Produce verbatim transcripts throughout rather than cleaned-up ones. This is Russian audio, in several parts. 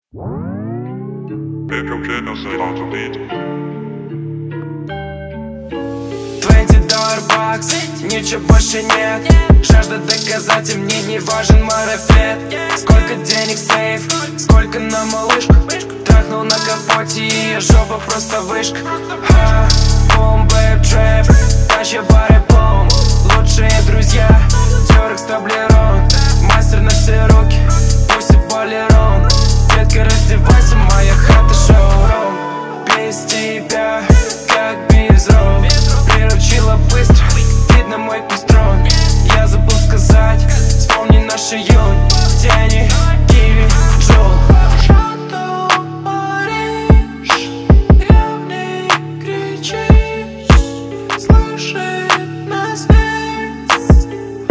Ecogenocide on the beat. двадцать долларов бакс, ничего больше нет. Жажда доказать, и мне не важен марафет. Сколько денег сейф, сколько на малышку. Трахнул на капоте, и ее жопа просто вышка. Ха, бум, бэйб, трэп, тащи бары, бум. Лучшие друзья, тюрекс, таблерон. Мастер на все руки, пусть и болерон. Детка, раздевайся, моя хата шоурум. Без тебя, как без рук. Приручила быстро, видно мой пестрон. Я забыл сказать, вспомни наш июнь. Тени, киви, джол. Chateau Paris, явный кричишь, слышит нас весь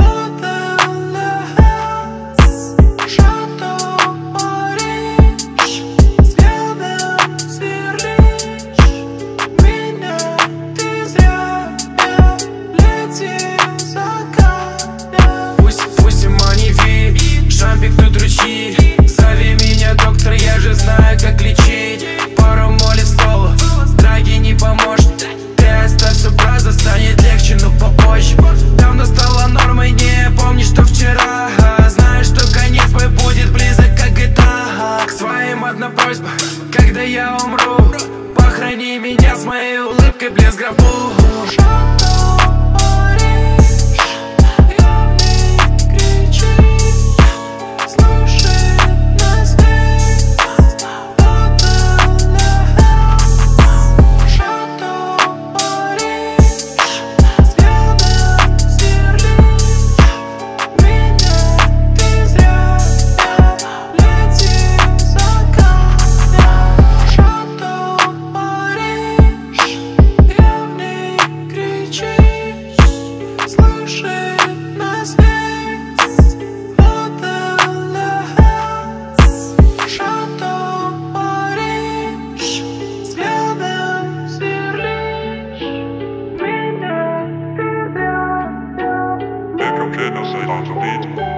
водолаз. Chateau Paris, взглядом сверлишь меня, ты зря, я летел за камня. Пусть, пусть и маневи, шампик тут ручьи. Зови меня, доктор, я же знаю, как лечить. Пару моли в соло, драги не поможет. Ты оставь все праздно, станет легче, но попозже. Давно стало нормой, не помни, что вчера. Знаешь, что конец мой будет близок, как джи ти эй. К своим одна просьба, когда я умру, похорони меня с моей улыбкой, блеск в гробу. Chateau Paris, явный кричишь, слышит нас весь водолаз. Chateau Paris, взглядом сверлишь меня, ты зря, я летел за камня. Chateau Paris, явный кричишь, слышит нас весь водолаз. Chateau Paris, взглядом сверлишь меня, ты зря. Ecogenocide on the beat.